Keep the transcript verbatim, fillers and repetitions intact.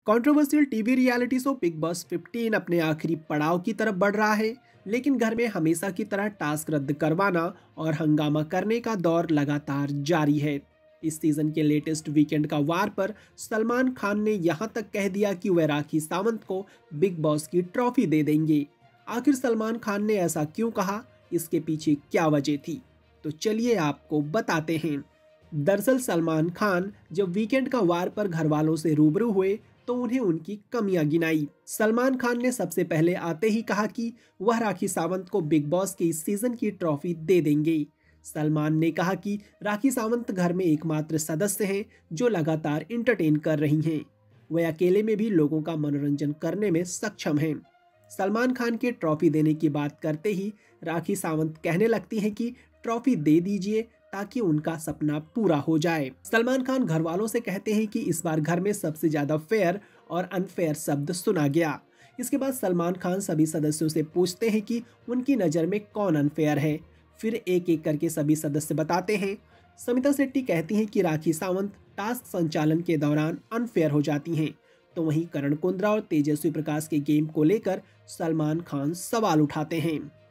Controversial TV reality show big boss पंद्रह अपने आखिरी पड़ाव की तरफ बढ़ रहा है, लेकिन घर में हमेशा की तरह टास्क रद्द करवाना और हंगामा करने का दौर लगातार जारी है। इस सीजन के लेटेस्ट वीकेंड का वार पर सलमान खान ने यहां तक कह दिया कि वह राखी सावंत को बिग बॉस की ट्रॉफी दे देंगे। आखिर सलमान खान ने ऐसा क्यों कहा, इसके पीछे क्या वजह थी, तो चलिए आपको बताते हैं। दरअसल सलमान खान जब वीकेंड का वार पर घर वालों से रूबरू हुए तो उन्हें उनकी कमियां गिनाई। सलमान खान ने सबसे पहले आते ही कहा कि वह राखी सावंत को बिग बॉस के इस सीजन की ट्रॉफी दे देंगे। सलमान ने कहा कि राखी सावंत घर में एकमात्र सदस्य हैं जो लगातार इंटरटेन कर रही हैं। वह अकेले में भी लोगों का मनोरंजन करने में सक्षम हैं। सलमान खान के ट्रॉफी देने की बात करते ही राखी सावंत कहने लगती हैं कि ट्रॉफी दे दीजिए ताकि उनका सपना पूरा हो जाए। सलमान खान घर वालों से कहते हैं कि इस बार घर में सबसे ज्यादा फेयर और अनफेयर शब्द सुना गया। इसके बाद सलमान खान सभी सदस्यों से पूछते हैं कि उनकी नज़र में कौन अनफेयर है। फिर एक एक करके सभी सदस्य बताते हैं। समिता शेट्टी कहती हैं कि राखी सावंत टास्क संचालन के दौरान अनफेयर हो जाती हैं, तो वहीं करण कुंद्रा और तेजस्वी प्रकाश के गेम को लेकर सलमान खान सवाल उठाते हैं।